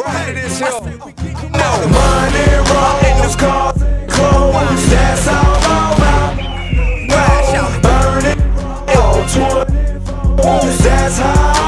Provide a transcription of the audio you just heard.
Right to this hill. Money rolls, cars, clothes, that's all around. Burning, 24, that's how